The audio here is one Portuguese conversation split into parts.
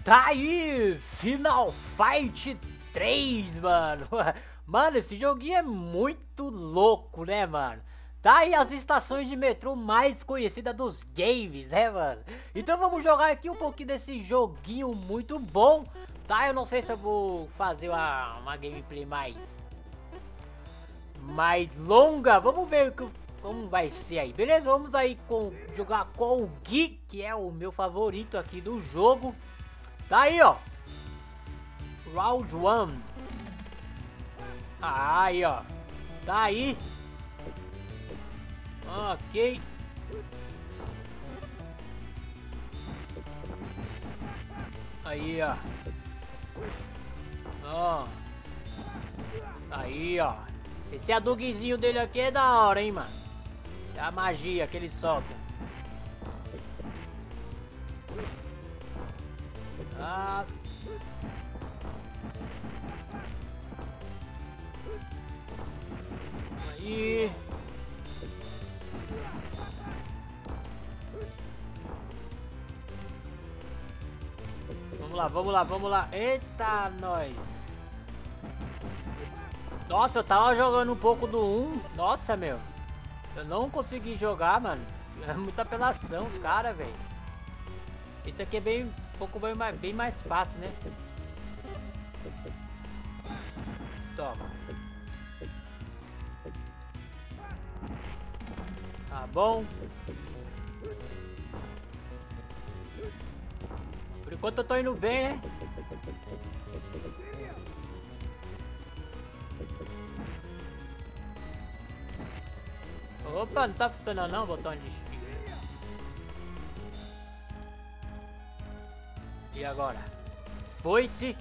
Tá aí, Final Fight 3, mano. Mano, esse joguinho é muito louco, né, mano? Tá aí as estações de metrô mais conhecidas dos games, né, mano? Então vamos jogar aqui um pouquinho desse joguinho muito bom, tá? Eu não sei se eu vou fazer uma gameplay mais longa. Vamos ver como vai ser aí, beleza? Vamos aí jogar com o Gui, que é o meu favorito aqui do jogo. Tá aí, ó. Round 1. Aí, ó. Tá aí. Ok. Aí, ó. Ó. Aí, ó. Esse aduguezinho dele aqui é da hora, hein, mano. É a magia que ele solta. Ah. Aí. Vamos lá, vamos lá, vamos lá. Eita, nós. Nossa, eu tava jogando um pouco do 1. Nossa, meu. Eu não consegui jogar, mano. É muita apelação, os caras, velho. Esse aqui é bem mais fácil, né? Toma. Tá bom. Por enquanto eu tô indo bem, né? Opa, não tá funcionando não o botão de... E agora? Foi-se!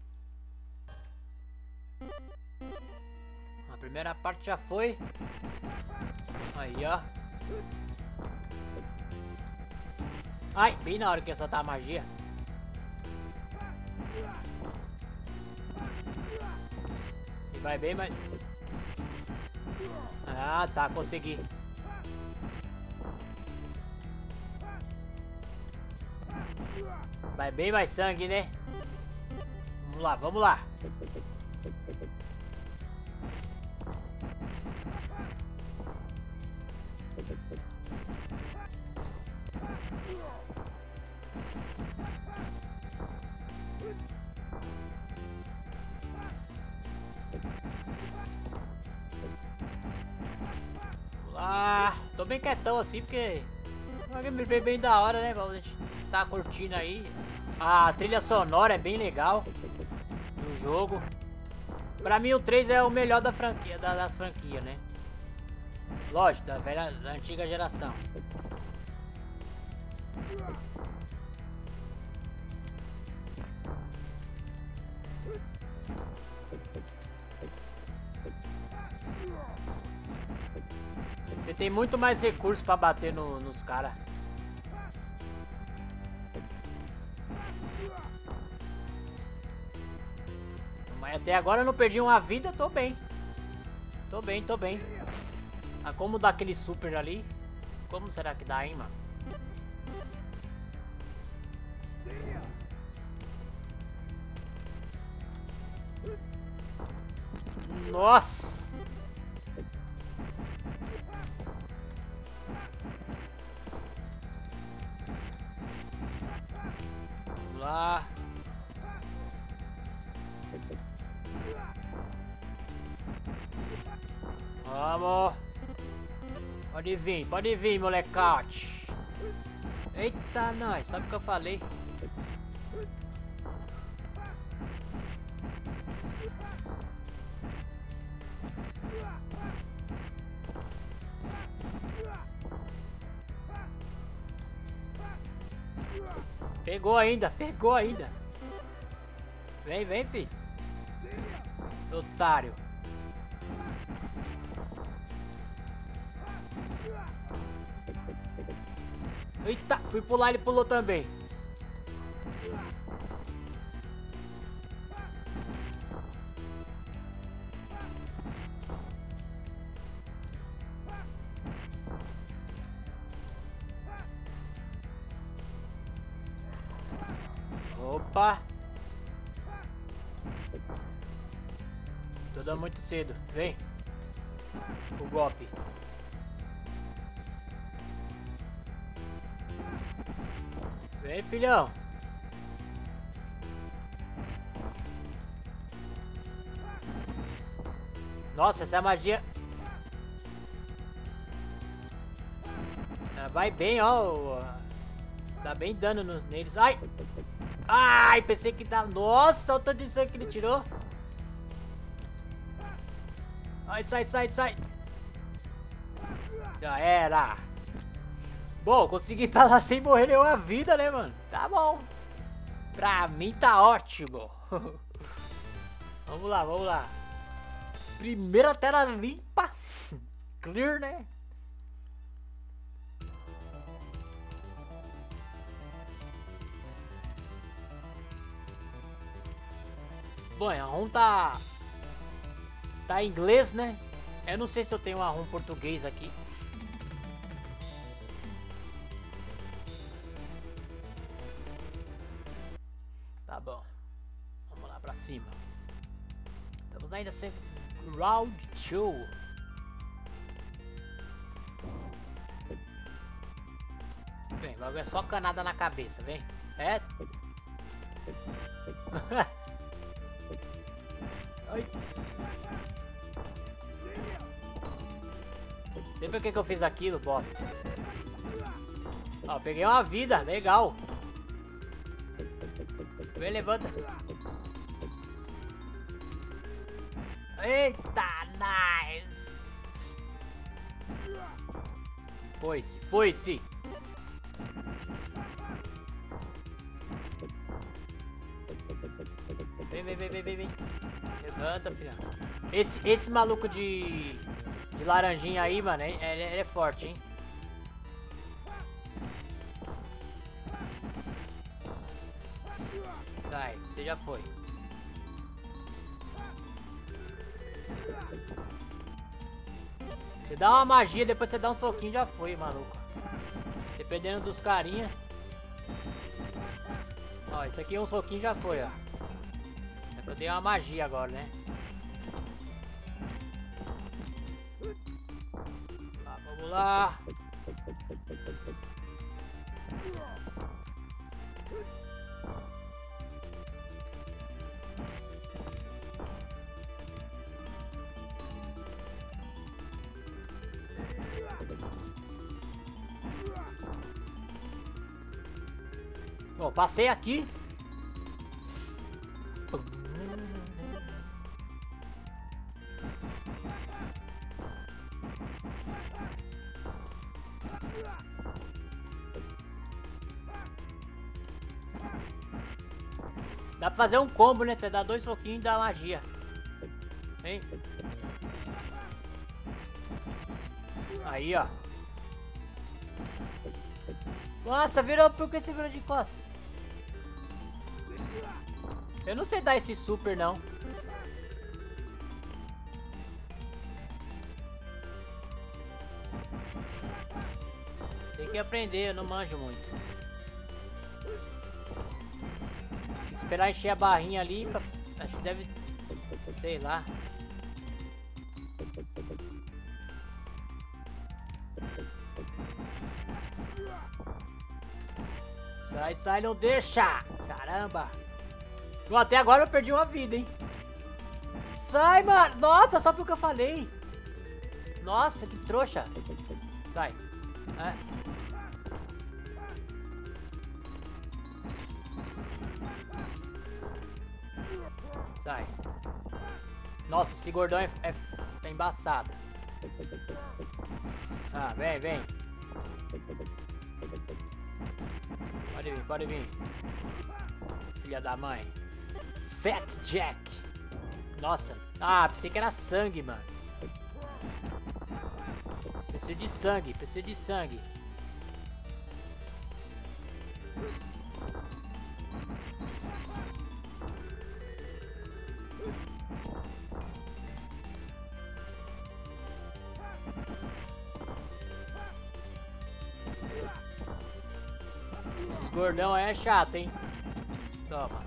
A primeira parte já foi. Aí, ó. Ai, bem na hora que ia soltar a magia. E vai bem, mas... Ah, tá, consegui. Vai bem mais sangue, né? Vamos lá, vamos lá. Tô bem quietão assim porque uma gameplay bem da hora, né? A gente tá curtindo aí. A trilha sonora é bem legal do jogo. Pra mim o 3 é o melhor da franquia, das franquias, né? Lógico, da antiga geração. Você tem muito mais recursos pra bater nos caras. Mas até agora eu não perdi uma vida, tô bem. Tô bem, tô bem. Ah, como dá aquele super ali? Como será que dá, hein, mano? Nossa! Vamos lá. Vamos. Pode vir, molecote. Eita, nós, sabe o que eu falei? Pegou ainda, pegou ainda. Vem, filho. Otário. Eita, fui pular, ele pulou também. Opa. Tô dando muito cedo. Vem. O golpe. Vem, filhão. Nossa, essa magia... vai bem, ó. Dá bem dano neles. Ai! Ai, pensei que dá... Nossa, olha o tanto de sangue que ele tirou. Ai, sai, sai, sai. Já era. Bom, consegui ir pra lá sem morrer nenhuma vida, né, mano? Tá bom. Pra mim tá ótimo. Vamos lá, vamos lá. Primeira tela limpa. Clear, né? Bom, a ROM tá em inglês, né? Eu não sei se eu tenho uma ROM português aqui. Tá bom. Vamos lá pra cima. Estamos ainda sem Round 2. Vem, é só canada na cabeça, vem. É. Ai. Sei por que eu fiz aquilo, bosta. Ó, peguei uma vida, legal. Vem, levanta. Eita, nice. Foi-se, foi-se. Vem, vem, vem, vem, vem, vem. Levanta, filha. Esse maluco de laranjinha aí, mano, ele é forte, hein? Vai, você já foi. Você dá uma magia, depois você dá um soquinho, já foi, maluco. Dependendo dos carinha. Ó, isso aqui é um soquinho, já foi, ó. É que eu dei uma magia agora, né? Tá, vamos lá. Bom, passei aqui. Dá pra fazer um combo, né? Você dá 2 soquinhos e dá magia. Hein? Aí, ó. Nossa, virou... Por que você virou de costas? Eu não sei dar esse super, não. Tem que aprender, eu não manjo muito. Tem que esperar encher a barrinha ali pra... Acho que deve... Sei lá. Sai, sai, não deixa! Caramba! Bom, até agora eu perdi uma vida, hein? Sai, mano! Nossa, só porque eu falei! Nossa, que trouxa! Sai! É. Sai! Nossa, esse gordão é embaçado! Ah, vem, vem! Pode vir, pode vir! Filha da mãe! Fat Jack! Nossa! Ah, pensei que era sangue, mano! Preciso de sangue, preciso de sangue! Esse gordão aí é chato, hein? Toma.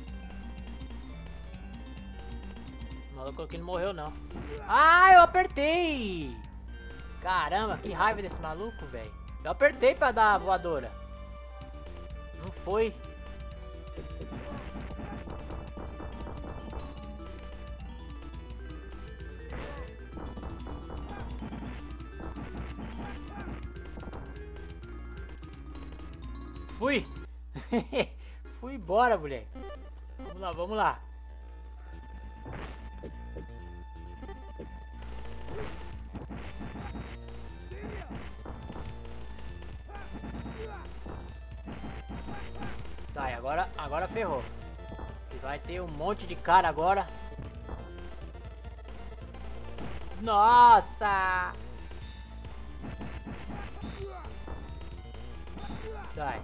O maluco aqui não morreu, não. Ah, eu apertei! Caramba, que raiva desse maluco, velho. Eu apertei pra dar a voadora. Não foi. Fui. Fui embora, moleque. Vamos lá, vamos lá. Sai, agora ferrou. E vai ter um monte de cara agora. Nossa! Sai.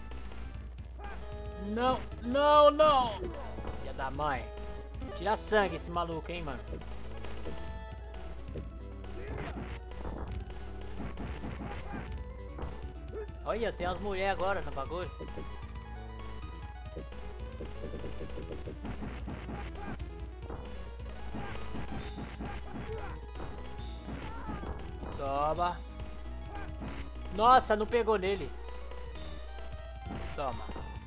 Não, não, não! Filha da mãe. Tira sangue esse maluco, hein, mano. Olha, tem umas mulheres agora no bagulho. Toma. Nossa, não pegou nele. Toma.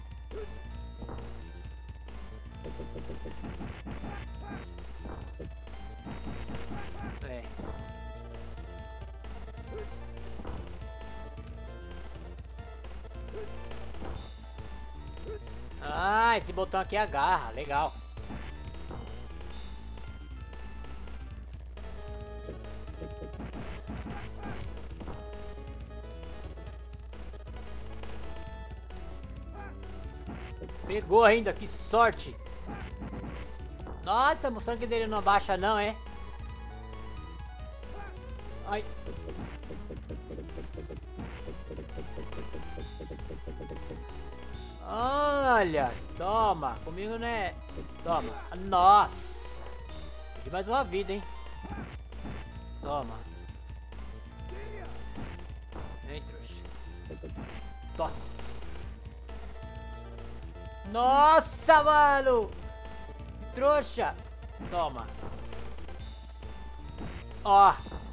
É. Ah, esse botão aqui agarra, legal. Pegou ainda, que sorte. Nossa, o sangue dele não abaixa não, é? Ai. Olha, toma, comigo não é... Toma, nossa. E mais uma vida, hein? Toma. Vem, trouxa. Nossa. Nossa, mano. Trouxa. Toma. Ó.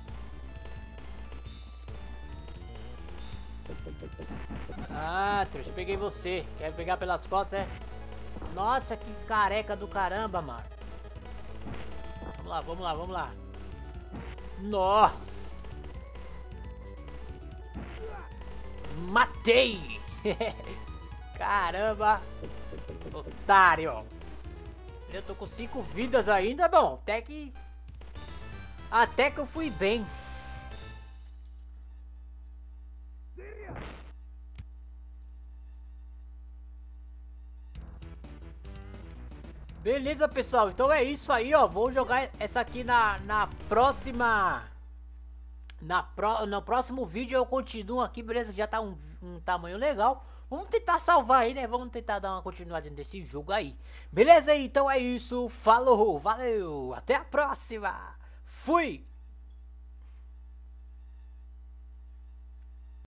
Ah, trouxa, peguei você. Quer pegar pelas costas, é? Nossa, que careca do caramba, mano. Vamos lá, vamos lá, vamos lá. Nossa. Matei. Caramba. Otário. Eu tô com 5 vidas ainda, bom. Até que eu fui bem. Beleza, pessoal, então é isso aí, ó. Vou jogar essa aqui na próxima... No próximo vídeo eu continuo aqui, beleza? Já tá um tamanho legal. Vamos tentar salvar aí, né? Vamos tentar dar uma continuidade nesse jogo aí. Beleza? Então é isso. Falou, valeu, até a próxima. Fui!